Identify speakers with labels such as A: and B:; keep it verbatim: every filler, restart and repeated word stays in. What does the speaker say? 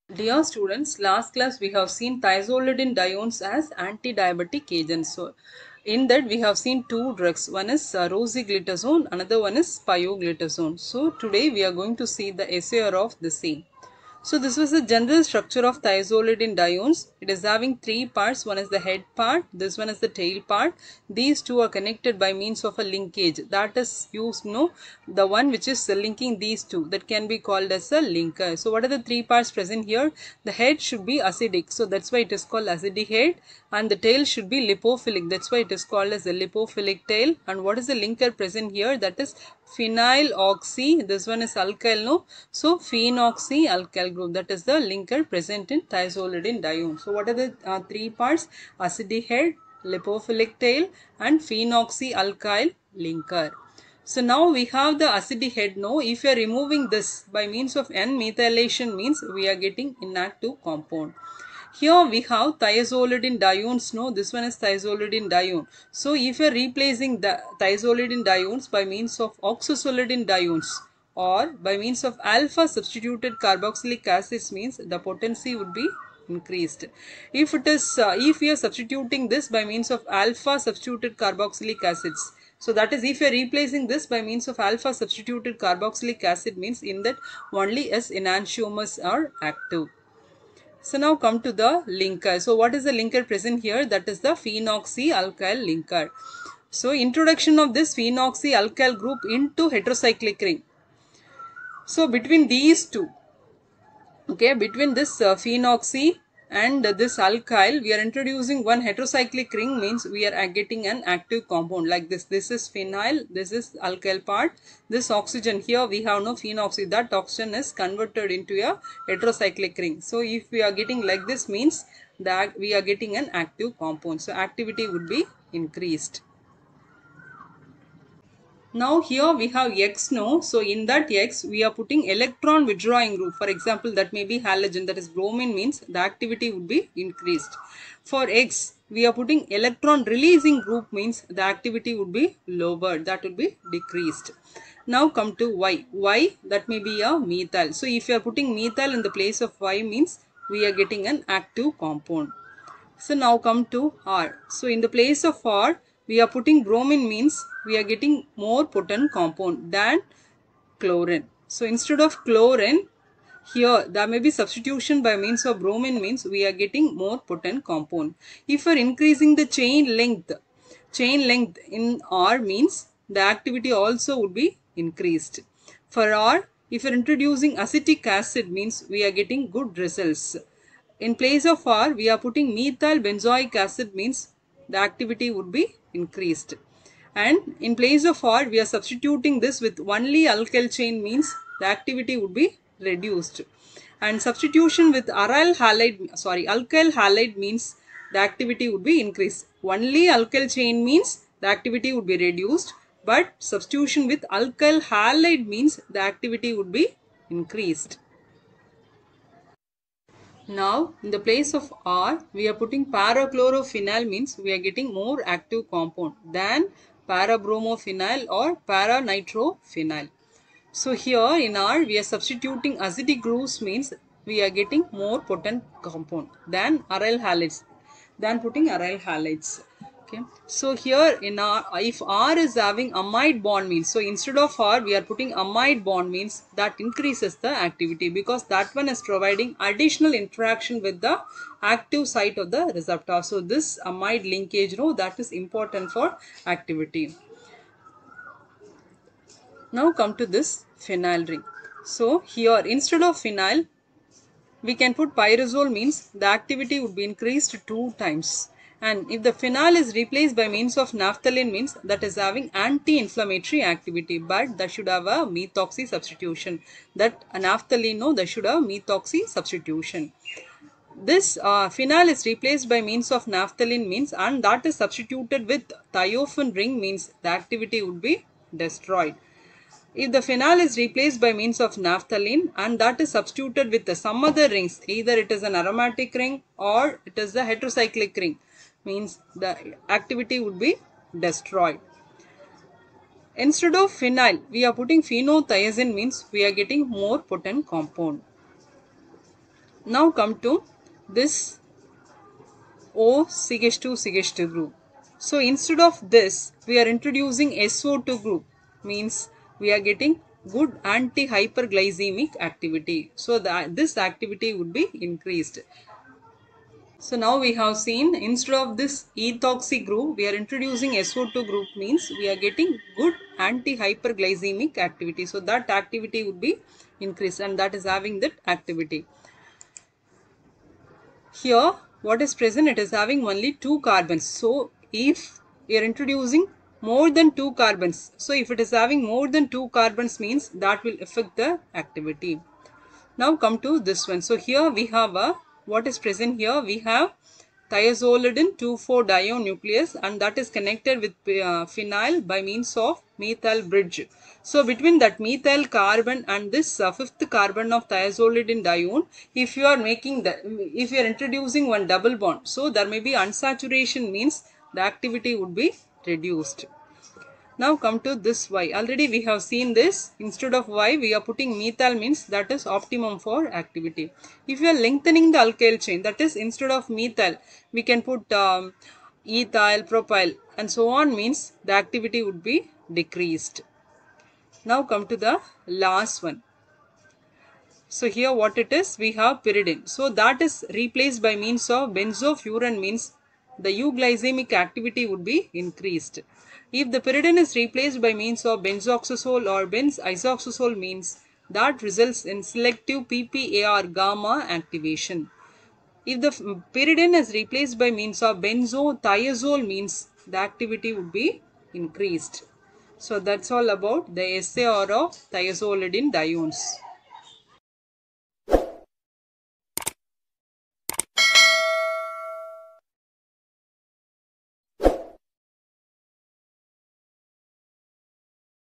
A: Dear students, last class we have seen thiazolidine diones as anti-diabetic agents. So, in that we have seen two drugs. One is uh, rosiglitazone, another one is pioglitazone. So, today we are going to see the essay of the same. So this was the general structure of thiazolidine diones. It is having three parts. One is the head part, this one is the tail part. These two are connected by means of a linkage. That is used, you know, the one which is linking these two, that can be called as a linker. So what are the three parts present here? The head should be acidic, so that's why it is called acidic head, and the tail should be lipophilic, that's why it is called as a lipophilic tail. And what is the linker present here? That is phenyl oxy, this one is alkyl, no? So phenoxy alkyl group, that is the linker present in thiazolidine dione. So what are the uh, three parts? Acidic head, lipophilic tail, and phenoxy alkyl linker. So now we have the acidic head. Now if you are removing this by means of N-methylation, means we are getting inactive compound. Here we have thiazolidine diones. No, this one is thiazolidine dione. So if you are replacing the thiazolidine diones by means of oxazolidine diones or by means of alpha substituted carboxylic acids, means the potency would be increased. If it is uh, if we are substituting this by means of alpha substituted carboxylic acids, so that is if you are replacing this by means of alpha substituted carboxylic acid, means in that only S enantiomers are active. So now come to the linker. So what is the linker present here? That is the phenoxy alkyl linker. So introduction of this phenoxy alkyl group into heterocyclic ring. So between these two, okay, between this uh, phenoxy and uh, this alkyl, we are introducing one heterocyclic ring, means we are uh, getting an active compound like this. This is phenyl, this is alkyl part, this oxygen, here we have no phenoxy, that oxygen is converted into a heterocyclic ring. So if we are getting like this, means that we are getting an active compound, so activity would be increased. Now here we have X, no, so in that X we are putting electron withdrawing group. For example, that may be halogen, that is bromine, means the activity would be increased. For X we are putting electron releasing group, means the activity would be lowered, that would be decreased. Now come to Y. Y, that may be a methyl. So if you are putting methyl in the place of Y, means we are getting an active compound. So now come to R. So in the place of R, we are putting bromine, means we are getting more potent compound than chlorine. So instead of chlorine, here there may be substitution by means of bromine, means we are getting more potent compound. If we are increasing the chain length, chain length in R, means the activity also would be increased. For R, if you are introducing acetic acid, means we are getting good results. In place of R, we are putting methyl benzoic acid, means the activity would be increased. And in place of R, we are substituting this with only alkyl chain, means the activity would be reduced. And substitution with aryl halide, sorry, alkyl halide, means the activity would be increased. Only alkyl chain means the activity would be reduced, but substitution with alkyl halide means the activity would be increased. Now, in the place of R, we are putting parachlorophenyl, means we are getting more active compound than parabromophenyl or paranitrophenyl. So here in R, we are substituting acidic groups, means we are getting more potent compound than aryl halides, than putting aryl halides. Okay, so here in R, if R is having amide bond, means, so instead of R we are putting amide bond, means that increases the activity, because that one is providing additional interaction with the active site of the receptor. So this amide linkage, you know, that is important for activity. Now come to this phenyl ring. So here instead of phenyl we can put pyrazole, means the activity would be increased two times. And if the phenyl is replaced by means of naphthalene, means that is having anti-inflammatory activity, but that should have a methoxy substitution. That a naphthalene, no, that should have methoxy substitution. This uh, phenyl is replaced by means of naphthalene, means, and that is substituted with thiophene ring, means the activity would be destroyed. If the phenyl is replaced by means of naphthalene and that is substituted with some other rings, either it is an aromatic ring or it is a heterocyclic ring, means the activity would be destroyed. Instead of phenyl, we are putting phenothiazine, means we are getting more potent compound. Now come to this O C H two C H two group. So instead of this, we are introducing S O two group, means we are getting good anti-hyperglycemic activity. So that this activity would be increased. So now we have seen, instead of this ethoxy group, we are introducing S O two group, means we are getting good anti-hyperglycemic activity. So that activity would be increased, and that is having that activity. Here what is present, it is having only two carbons. So if we are introducing more than two carbons, so if it is having more than two carbons, means that will affect the activity. Now come to this one. So here we have a, what is present here, we have thiazolidine two four dione nucleus, and that is connected with uh, phenyl by means of methyl bridge. So between that methyl carbon and this uh, fifth carbon of thiazolidine dione, if you are making the, if you are introducing one double bond, so there may be unsaturation, means the activity would be reduced. Now come to this Y. Already we have seen this. Instead of Y, we are putting methyl, means that is optimum for activity. If you are lengthening the alkyl chain, that is instead of methyl, we can put um, ethyl, propyl and so on, means the activity would be decreased. Now come to the last one. So here what it is, we have pyridine. So that is replaced by means of benzofuran, means the euglycemic activity would be increased. If the pyridine is replaced by means of benzoxazole or benz-isoxazole, means that results in selective P P A R gamma activation. If the pyridine is replaced by means of benzothiazole, means the activity would be increased. So that's all about the S A R of thiazolidine diones.